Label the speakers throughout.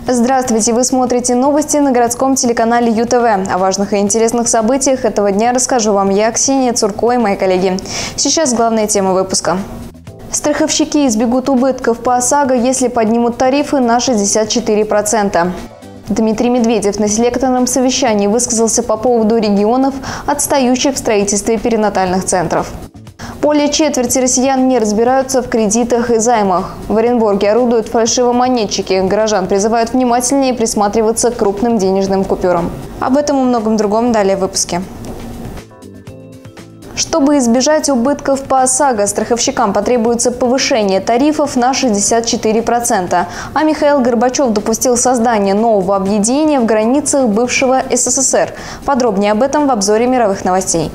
Speaker 1: Здравствуйте! Вы смотрите новости на городском телеканале ЮТВ. О важных и интересных событиях этого дня расскажу вам я, Ксения Цурко, и мои коллеги. Сейчас главная тема выпуска. Страховщики избегут убытков по ОСАГО, если поднимут тарифы на 64%. Дмитрий Медведев на селекторном совещании высказался по поводу регионов, отстающих в строительстве перинатальных центров. Более четверти россиян не разбираются в кредитах и займах. В Оренбурге орудуют фальшивомонетчики. Горожан призывают внимательнее присматриваться к крупным денежным купюрам. Об этом и многом другом далее в выпуске. Чтобы избежать убытков по ОСАГО, страховщикам потребуется повышение тарифов на 64%. А Михаил Горбачев допустил создание нового объединения в границах бывшего СССР. Подробнее об этом в обзоре мировых новостей.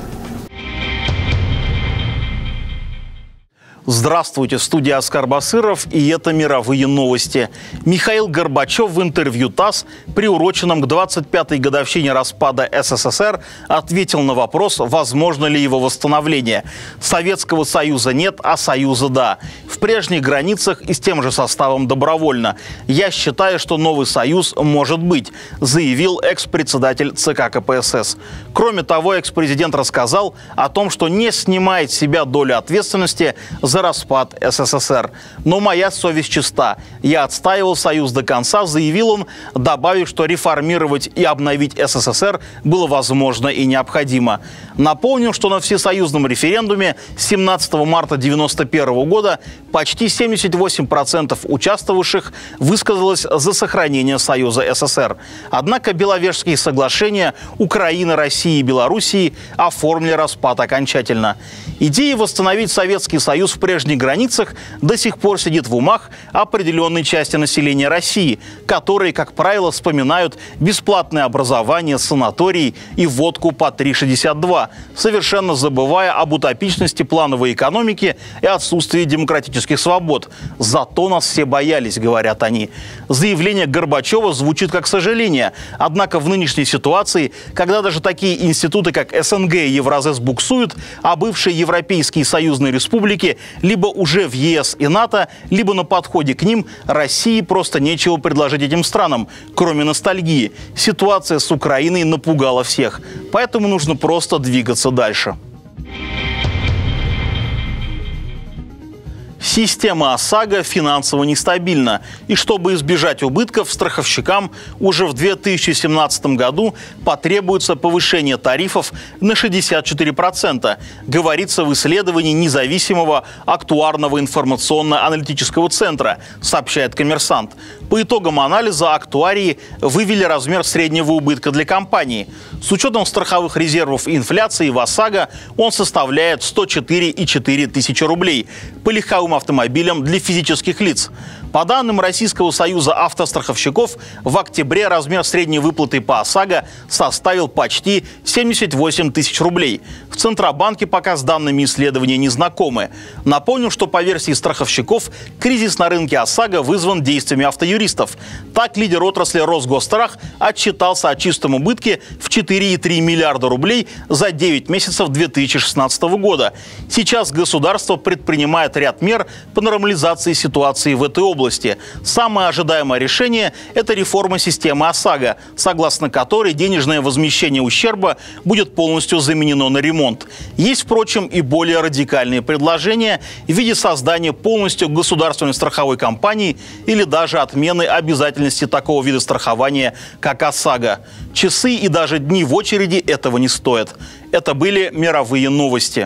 Speaker 2: Здравствуйте, в студии Оскар Басыров, и это мировые новости. Михаил Горбачев в интервью ТАСС, приуроченном к 25-й годовщине распада СССР, ответил на вопрос, возможно ли его восстановление. Советского Союза нет, а Союза да. В прежних границах и с тем же составом добровольно. Я считаю, что новый Союз может быть, заявил экс-председатель ЦК КПСС. Кроме того, экс-президент рассказал о том, что не снимает с себя долю ответственности за распад СССР. Но моя совесть чиста. Я отстаивал Союз до конца, заявил он, добавив, что реформировать и обновить СССР было возможно и необходимо. Напомню, что на всесоюзном референдуме 17 марта 1991 года почти 78% участвовавших высказалось за сохранение Союза СССР. Однако Беловежские соглашения Украины, России и Белоруссии оформили распад окончательно. Идея восстановить Советский Союз в прежних границах до сих пор сидит в умах определенной части населения России, которые, как правило, вспоминают бесплатное образование, санатории и водку по 3,62, совершенно забывая об утопичности плановой экономики и отсутствии демократических свобод. Зато нас все боялись, говорят они. Заявление Горбачева звучит как сожаление. Однако в нынешней ситуации, когда даже такие институты, как СНГ и Евразес буксуют, а бывшие европейские союзные республики либо уже в ЕС и НАТО, либо на подходе к ним, России просто нечего предложить этим странам, кроме ностальгии. Ситуация с Украиной напугала всех. Поэтому нужно просто двигаться дальше. Система ОСАГО финансово нестабильна. И чтобы избежать убытков, страховщикам уже в 2017 году потребуется повышение тарифов на 64%, говорится в исследовании независимого актуарного информационно-аналитического центра, сообщает «Коммерсант». По итогам анализа актуарии вывели размер среднего убытка для компании. С учетом страховых резервов и инфляции в ОСАГО он составляет 104,4 тысячи рублей. По легковым автомобилям для физических лиц. По данным Российского союза автостраховщиков, в октябре размер средней выплаты по ОСАГО составил почти 78 тысяч рублей. В Центробанке пока с данными исследования не знакомы. Напомню, что по версии страховщиков, кризис на рынке ОСАГО вызван действиями автоюристов. Так, лидер отрасли Росгосстрах отчитался о чистом убытке в 4,3 миллиарда рублей за 9 месяцев 2016 года. Сейчас государство предпринимает ряд мер по нормализации ситуации в этой области. Самое ожидаемое решение – это реформа системы ОСАГО, согласно которой денежное возмещение ущерба будет полностью заменено на ремонт. Есть, впрочем, и более радикальные предложения в виде создания полностью государственной страховой компании или даже отмены обязательности такого вида страхования, как ОСАГО. Часы и даже дни в очереди этого не стоят. Это были мировые новости.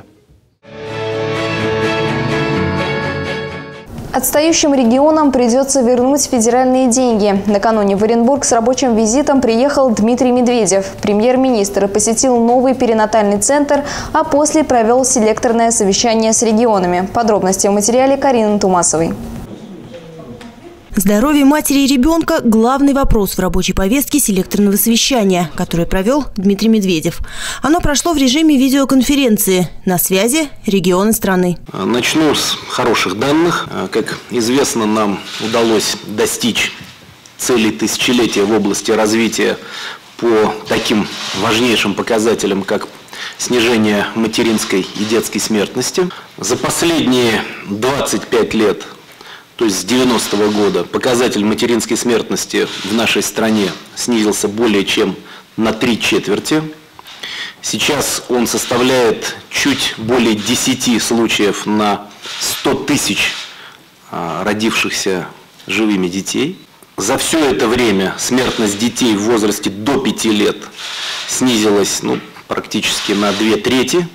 Speaker 1: Отстающим регионам придется вернуть федеральные деньги. Накануне в Оренбург с рабочим визитом приехал Дмитрий Медведев. Премьер-министр посетил новый перинатальный центр, а после провел селекторное совещание с регионами. Подробности в материале Карины Тумасовой.
Speaker 3: Здоровье матери и ребенка – главный вопрос в рабочей повестке селекторного совещания, которое провел Дмитрий Медведев. Оно прошло в режиме видеоконференции. На связи регионы страны.
Speaker 4: Начну с хороших данных. Как известно, нам удалось достичь целей тысячелетия в области развития по таким важнейшим показателям, как снижение материнской и детской смертности. За последние 25 лет то есть с 90-го года, показатель материнской смертности в нашей стране снизился более чем на 3/4. Сейчас он составляет чуть более 10 случаев на 100 тысяч родившихся живыми детей. За все это время смертность детей в возрасте до 5 лет снизилась практически на 2/3.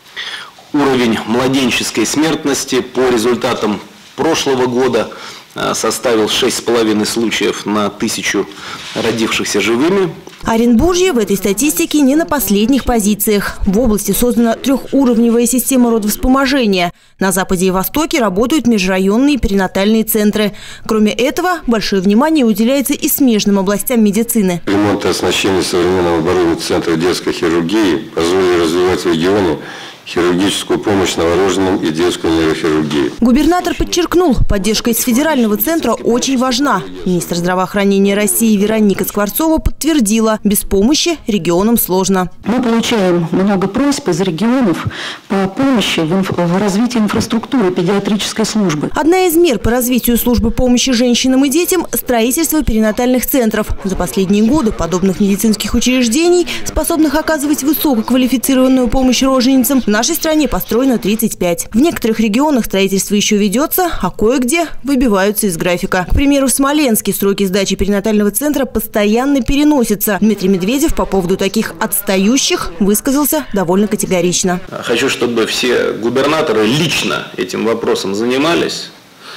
Speaker 4: Уровень младенческой смертности по результатам прошлого года составил 6,5 случаев на 1000 родившихся живыми.
Speaker 3: Оренбуржье в этой статистике не на последних позициях. В области создана трехуровневая система родовспоможения. На Западе и Востоке работают межрайонные перинатальные центры. Кроме этого, большое внимание уделяется и смежным областям медицины.
Speaker 5: Ремонт и оснащение современного оборудования Центра детской хирургии позволили развивать в регионе хирургическую помощь новорожденным и детскую нейрохирургию.
Speaker 3: Губернатор подчеркнул, поддержка из федерального центра очень важна. Министр здравоохранения России Вероника Скворцова подтвердила, без помощи регионам сложно.
Speaker 6: Мы получаем много просьб из регионов по помощи в развитии инфраструктуры педиатрической службы.
Speaker 3: Одна из мер по развитию службы помощи женщинам и детям – строительство перинатальных центров. За последние годы подобных медицинских учреждений, способных оказывать высококвалифицированную помощь роженицам, в нашей стране построено 35. В некоторых регионах строительство еще ведется, а кое-где выбиваются из графика. К примеру, в Смоленске сроки сдачи перинатального центра постоянно переносятся. Дмитрий Медведев по поводу таких отстающих высказался довольно категорично.
Speaker 4: Хочу, чтобы все губернаторы лично этим вопросом занимались.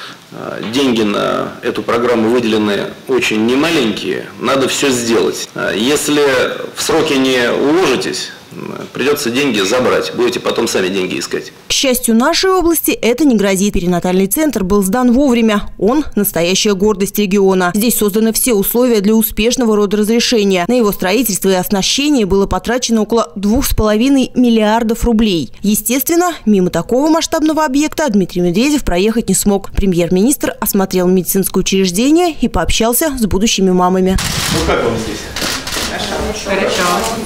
Speaker 4: Деньги на эту программу выделены очень немаленькие. Надо все сделать. Если в сроки не уложитесь, придется деньги забрать. Будете потом сами деньги искать.
Speaker 3: К счастью, нашей области это не грозит. Перинатальный центр был сдан вовремя. Он – настоящая гордость региона. Здесь созданы все условия для успешного родоразрешения. На его строительство и оснащение было потрачено около 2,5 миллиардов рублей. Естественно, мимо такого масштабного объекта Дмитрий Медведев проехать не смог. Премьер-министр осмотрел медицинское учреждение и пообщался с будущими мамами.
Speaker 2: Ну как вам здесь?
Speaker 7: Хорошо.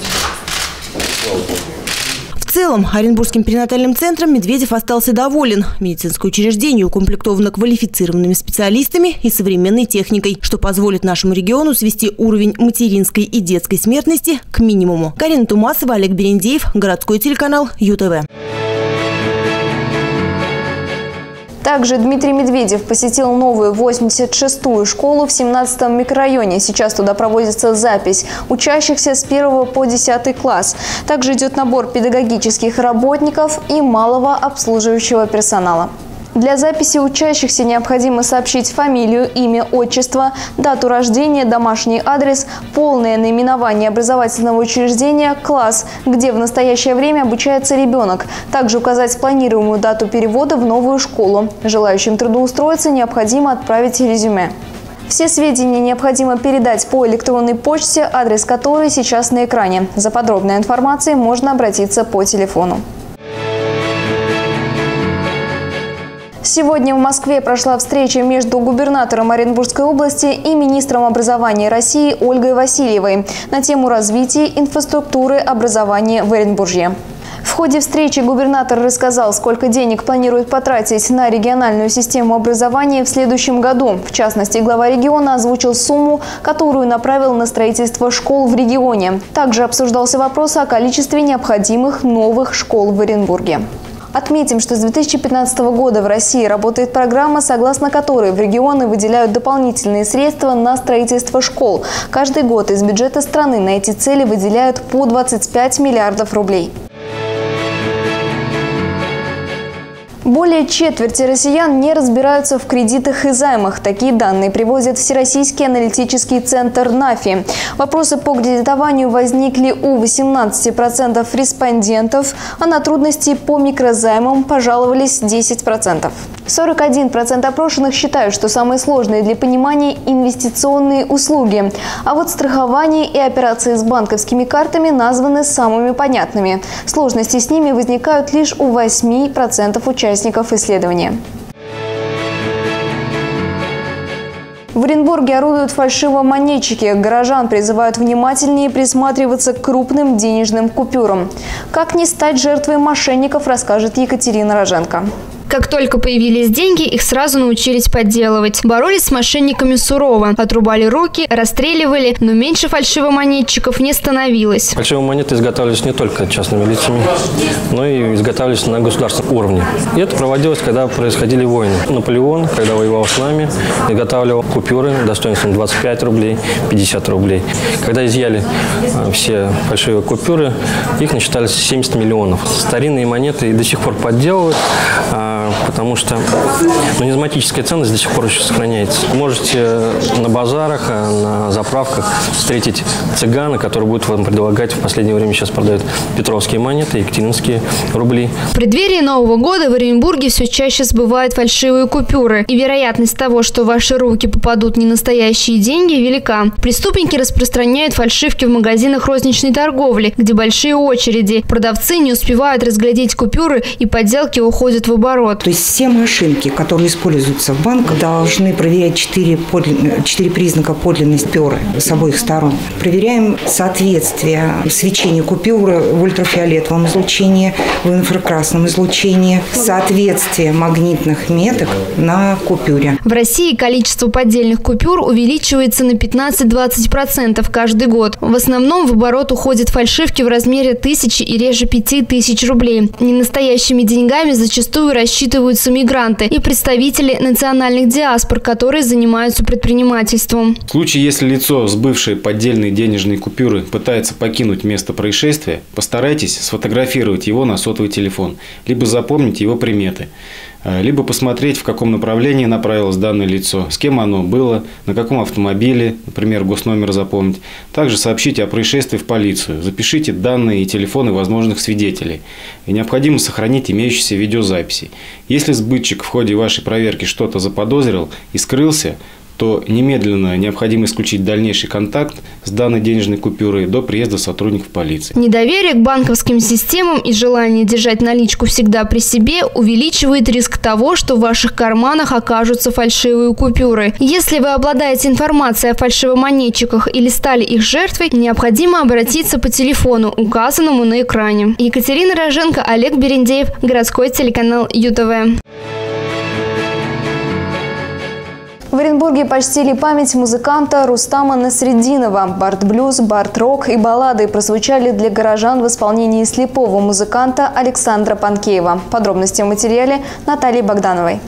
Speaker 3: В целом, Оренбургским перинатальным центром Медведев остался доволен. Медицинское учреждение укомплектовано квалифицированными специалистами и современной техникой, что позволит нашему региону свести уровень материнской и детской смертности к минимуму. Карина Тумасова, Олег Берендеев, городской телеканал ЮТВ.
Speaker 1: Также Дмитрий Медведев посетил новую 86-ю школу в 17-м микрорайоне. Сейчас туда проводится запись учащихся с 1 по 10 класс. Также идет набор педагогических работников и малого обслуживающего персонала. Для записи учащихся необходимо сообщить фамилию, имя, отчество, дату рождения, домашний адрес, полное наименование образовательного учреждения, класс, где в настоящее время обучается ребенок. Также указать планируемую дату перевода в новую школу. Желающим трудоустроиться необходимо отправить резюме. Все сведения необходимо передать по электронной почте, адрес которой сейчас на экране. За подробной информацией можно обратиться по телефону. Сегодня в Москве прошла встреча между губернатором Оренбургской области и министром образования России Ольгой Васильевой на тему развития инфраструктуры образования в Оренбурге. В ходе встречи губернатор рассказал, сколько денег планирует потратить на региональную систему образования в следующем году. В частности, глава региона озвучил сумму, которую направил на строительство школ в регионе. Также обсуждался вопрос о количестве необходимых новых школ в Оренбурге. Отметим, что с 2015 года в России работает программа, согласно которой в регионы выделяют дополнительные средства на строительство школ. Каждый год из бюджета страны на эти цели выделяют по 25 миллиардов рублей. Более четверти россиян не разбираются в кредитах и займах. Такие данные приводит Всероссийский аналитический центр НАФИ. Вопросы по кредитованию возникли у 18% респондентов, а на трудности по микрозаймам пожаловались 10%. 41% опрошенных считают, что самые сложные для понимания инвестиционные услуги. А вот страхование и операции с банковскими картами названы самыми понятными. Сложности с ними возникают лишь у 8% участников исследования. В Оренбурге орудуют фальшивомонетчики. Горожан призывают внимательнее присматриваться к крупным денежным купюрам. Как не стать жертвой мошенников, расскажет Екатерина Роженко.
Speaker 7: Как только появились деньги, их сразу научились подделывать. Боролись с мошенниками сурово. Отрубали руки, расстреливали, но меньше фальшивомонетчиков не становилось.
Speaker 8: Фальшивые монеты изготавливались не только частными лицами, но и изготавливались на государственном уровне. И это проводилось, когда происходили войны. Наполеон, когда воевал с нами, изготавливал купюры достоинством 25 рублей, 50 рублей. Когда изъяли все фальшивые купюры, их насчитали 70 миллионов. Старинные монеты и до сих пор подделывают, потому что нумизматическая ценность до сих пор еще сохраняется. Можете на базарах, на заправках встретить цыгана, который будет вам предлагать, в последнее время сейчас продают петровские монеты, екатеринские рубли.
Speaker 7: В преддверии Нового года в Оренбурге все чаще сбывают фальшивые купюры. И вероятность того, что в ваши руки попадут ненастоящие деньги, велика. Преступники распространяют фальшивки в магазинах розничной торговли, где большие очереди. Продавцы не успевают разглядеть купюры, и подделки уходят в оборот.
Speaker 9: То есть все машинки, которые используются в банках, должны проверять 4 признака подлинности купюры с обоих сторон. Проверяем соответствие свечения купюры в ультрафиолетовом излучении, в инфракрасном излучении, соответствие магнитных меток на купюре.
Speaker 7: В России количество поддельных купюр увеличивается на 15-20% каждый год. В основном в оборот уходят фальшивки в размере 1000 и реже 5000 рублей. Ненастоящими деньгами зачастую рассчитываются мигранты и представители национальных диаспор, которые занимаются предпринимательством.
Speaker 10: В случае, если лицо, сбывшее поддельные денежные купюры, пытается покинуть место происшествия, постарайтесь сфотографировать его на сотовый телефон, либо запомнить его приметы, либо посмотреть, в каком направлении направилось данное лицо, с кем оно было, на каком автомобиле, например, госномер запомнить. Также сообщите о происшествии в полицию, запишите данные и телефоны возможных свидетелей. И необходимо сохранить имеющиеся видеозаписи. Если сбытчик в ходе вашей проверки что-то заподозрил и скрылся, то немедленно необходимо исключить дальнейший контакт с данной денежной купюрой до приезда сотрудников полиции.
Speaker 7: Недоверие к банковским системам и желание держать наличку всегда при себе увеличивает риск того, что в ваших карманах окажутся фальшивые купюры. Если вы обладаете информацией о фальшивомонетчиках или стали их жертвой, необходимо обратиться по телефону, указанному на экране. Екатерина Роженко, Олег Берендеев, городской телеканал ЮТВ.
Speaker 1: В Оренбурге почтили память музыканта Рустама Насреддинова. Бард-блюз, бард-рок и баллады прозвучали для горожан в исполнении слепого музыканта Александра Панкеева. Подробности в материале Натальи Богдановой.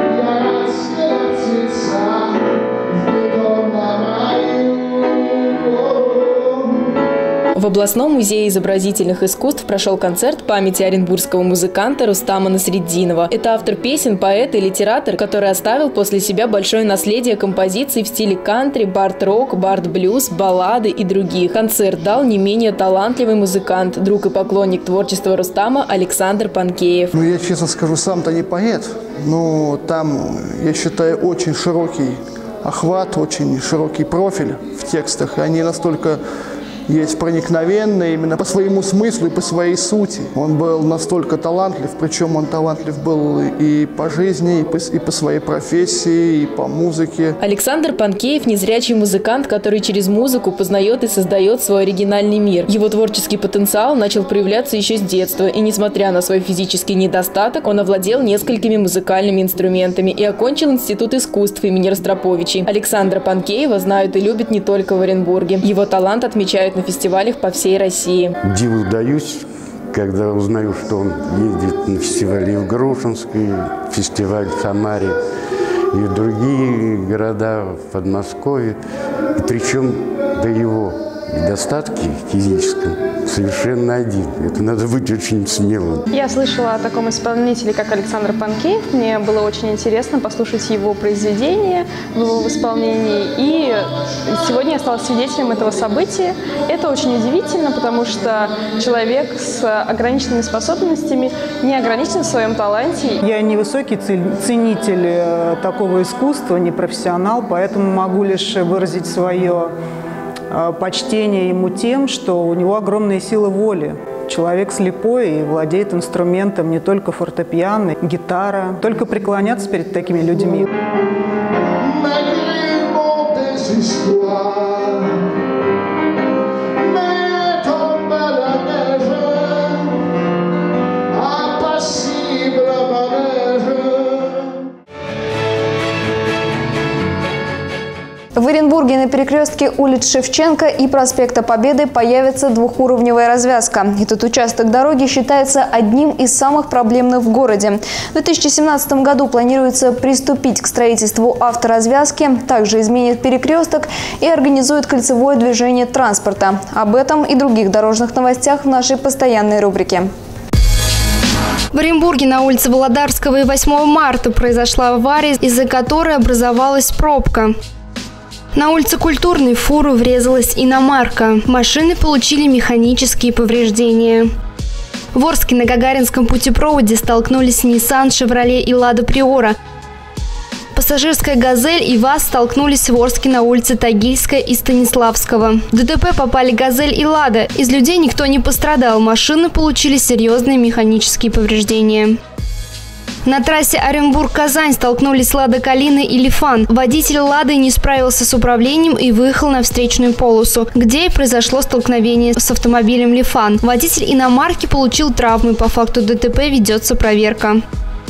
Speaker 11: В областном музее изобразительных искусств прошел концерт памяти оренбургского музыканта Рустама Насреддинова. Это автор песен, поэт и литератор, который оставил после себя большое наследие композиций в стиле кантри, бард-рок, бард-блюз, баллады и других. Концерт дал не менее талантливый музыкант, друг и поклонник творчества Рустама Александр Панкеев.
Speaker 12: Я честно скажу, сам-то не поэт, но там, я считаю, очень широкий охват, очень широкий профиль в текстах, и они настолько есть проникновенные именно по своему смыслу и по своей сути. Он был настолько талантлив, причем он талантлив был и по жизни, и по своей профессии, и по музыке.
Speaker 11: Александр Панкеев – незрячий музыкант, который через музыку познает и создает свой оригинальный мир. Его творческий потенциал начал проявляться еще с детства, и несмотря на свой физический недостаток, он овладел несколькими музыкальными инструментами и окончил Институт искусств имени Ростроповичей. Александра Панкеева знают и любят не только в Оренбурге. Его талант отмечают на фестивалях по всей России.
Speaker 13: Диву даюсь, когда узнаю, что он ездит на фестивале в Грушинске, фестиваль в Самаре и в другие города, в Подмосковье. И причем до его недостатки физическом совершенно один. Это надо быть очень смелым.
Speaker 14: Я слышала о таком исполнителе, как Александр Панкеев. Мне было очень интересно послушать его произведения в его исполнении. И сегодня я стала свидетелем этого события. Это очень удивительно, потому что человек с ограниченными способностями не ограничен в своем таланте.
Speaker 15: Я не высокий ценитель такого искусства, не профессионал, поэтому могу лишь выразить свое почтение ему тем, что у него огромная сила воли. Человек слепой и владеет инструментом не только фортепиано, гитара. Только преклоняться перед такими людьми.
Speaker 1: В Оренбурге на перекрестке улиц Шевченко и проспекта Победы появится двухуровневая развязка. Этот участок дороги считается одним из самых проблемных в городе. В 2017 году планируется приступить к строительству авторазвязки, также изменит перекресток и организует кольцевое движение транспорта. Об этом и других дорожных новостях в нашей постоянной рубрике.
Speaker 7: В Оренбурге на улице Володарского и 8 марта произошла авария, из-за которой образовалась пробка. На улице Культурной в фуру врезалась иномарка. Машины получили механические повреждения. В Орске на Гагаринском путепроводе столкнулись Nissan, Chevrolet и Lada Priora. Пассажирская «Газель» и ВАЗ столкнулись в Орске на улице Тагильская и Станиславского. В ДТП попали «Газель» и «Лада». Из людей никто не пострадал. Машины получили серьезные механические повреждения. На трассе Оренбург-Казань столкнулись «Лада Калина» и «Лифан». Водитель «Лады» не справился с управлением и выехал на встречную полосу, где и произошло столкновение с автомобилем «Лифан». Водитель иномарки получил травмы. По факту ДТП ведется проверка.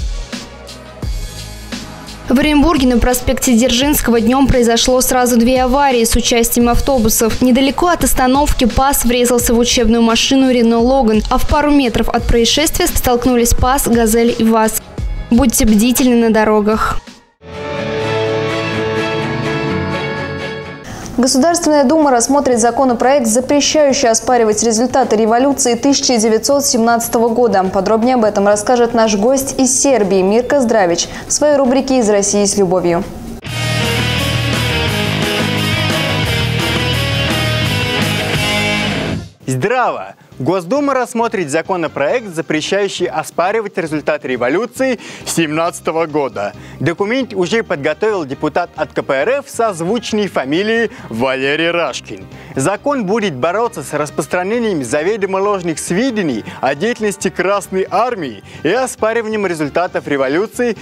Speaker 7: В Оренбурге на проспекте Дзержинского днем произошло сразу две аварии с участием автобусов. Недалеко от остановки ПАЗ врезался в учебную машину «Рено Логан», а в пару метров от происшествия столкнулись ПАЗ, «Газель» и ВАЗ. Будьте бдительны на дорогах.
Speaker 1: Государственная дума рассмотрит законопроект, запрещающий оспаривать результаты революции 1917 года. Подробнее об этом расскажет наш гость из Сербии Мирка Здравич в своей рубрике «Из России с любовью».
Speaker 16: Здраво! Госдума рассмотрит законопроект, запрещающий оспаривать результаты революции 1917 года. Документ уже подготовил депутат от КПРФ с созвучной фамилией Валерий Рашкин. Закон будет бороться с распространением заведомо ложных сведений о деятельности Красной Армии и оспариванием результатов революции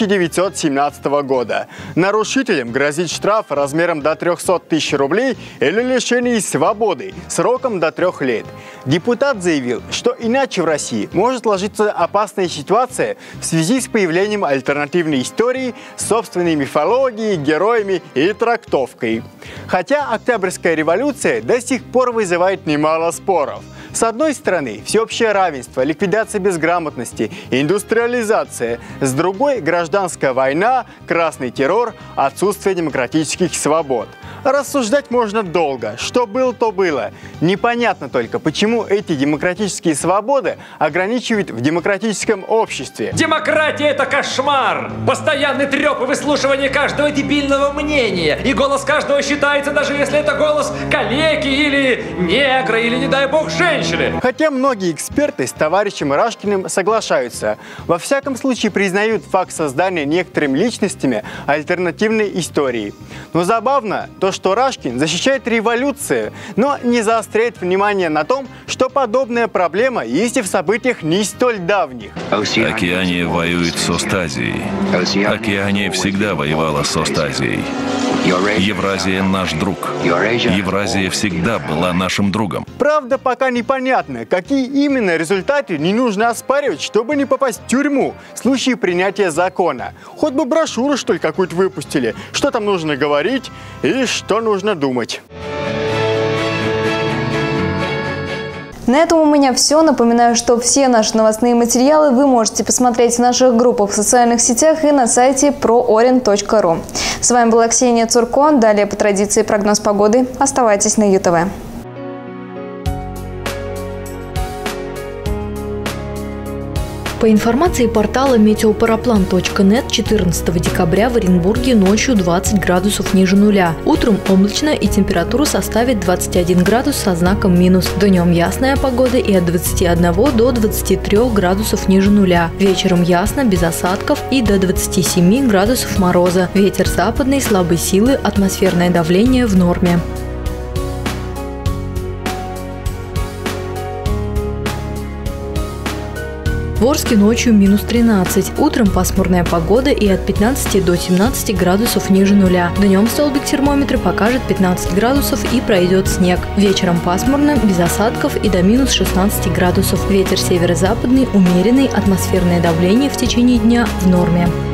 Speaker 16: 1917 года. Нарушителям грозит штраф размером до 300 тысяч рублей или лишение свободы сроком до 3 лет. Депутат заявил, что иначе в России может сложиться опасная ситуация в связи с появлением альтернативной истории с собственной мифологией, героями и трактовкой. Хотя Октябрьская революция до сих пор вызывает немало споров. С одной стороны, всеобщее равенство, ликвидация безграмотности, индустриализация. С другой – гражданская война, красный террор, отсутствие демократических свобод. Рассуждать можно долго. Что было, то было. Непонятно только, почему эти демократические свободы ограничивают в демократическом обществе.
Speaker 17: Демократия – это кошмар! Постоянный треп и выслушивание каждого дебильного мнения. И голос каждого считается, даже если это голос калеки или негра, или, не дай бог, женщины.
Speaker 16: Хотя многие эксперты с товарищем Рашкиным соглашаются. Во всяком случае признают факт создания некоторыми личностями альтернативной истории. Но забавно то, что Рашкин защищает революцию, но не заостряет внимание на том, что подобная проблема есть и в событиях не столь давних.
Speaker 18: Океания воюет с Остазией. Океания всегда воевала с Остазией. Евразия наш друг. Евразия всегда была нашим другом.
Speaker 16: Правда, пока непонятно, какие именно результаты не нужно оспаривать, чтобы не попасть в тюрьму в случае принятия закона. Хоть бы брошюру, что ли, какую-то выпустили. Что там нужно говорить и что нужно думать.
Speaker 1: На этом у меня все. Напоминаю, что все наши новостные материалы вы можете посмотреть в наших группах в социальных сетях и на сайте prooren.ru. С вами была Ксения Цурко. Далее по традиции прогноз погоды. Оставайтесь на ЮТВ.
Speaker 19: По информации портала meteoparaplан.net, 14 декабря в Оренбурге ночью 20 градусов ниже нуля. Утром облачно и температура составит 21 градус со знаком минус. Днем ясная погода и от 21 до 23 градусов ниже нуля. Вечером ясно, без осадков и до 27 градусов мороза. Ветер западный слабой силы, атмосферное давление в норме. В Орске ночью минус 13. Утром пасмурная погода и от 15 до 17 градусов ниже нуля. Днем столбик термометра покажет 15 градусов и пройдет снег. Вечером пасмурно, без осадков и до минус 16 градусов. Ветер северо-западный, умеренный, атмосферное давление в течение дня в норме.